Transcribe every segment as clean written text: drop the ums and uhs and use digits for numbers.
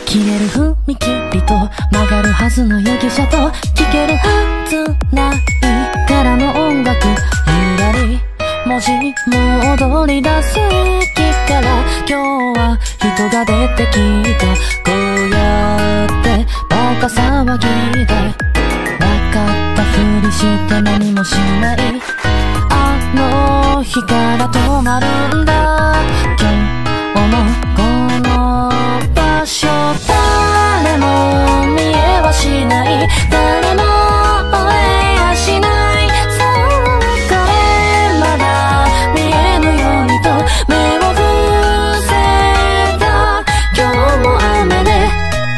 切れる踏切と曲がるはずの容疑者と聞けるはずないからの音楽ゆらり文字も踊り出す駅から今日は人が出てきたこうやってバカ騒ぎで分かったふりして何もしないあの日から止まるんだ今日もこの場所誰も見えはしない誰も追えやしないそうこれまだ見えぬようにと目を伏せた今日も雨で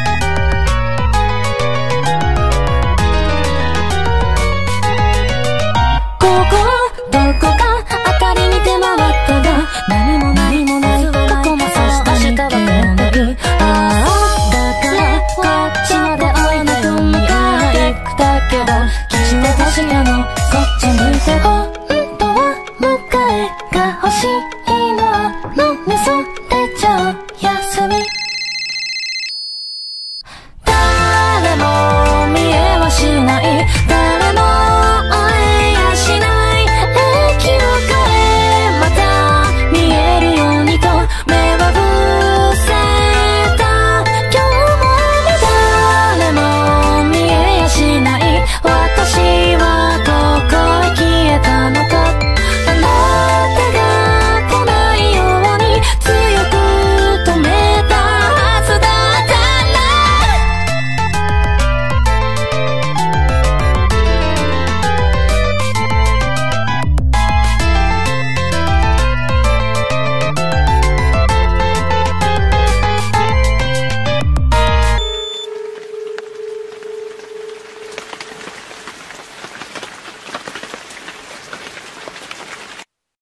ここどこか明かりに手回ったが何もないどこもさしたわけもなくああだからこっちまで追い抜く迎え行くだけど決して確かのそっち向いて本当は迎えが欲しい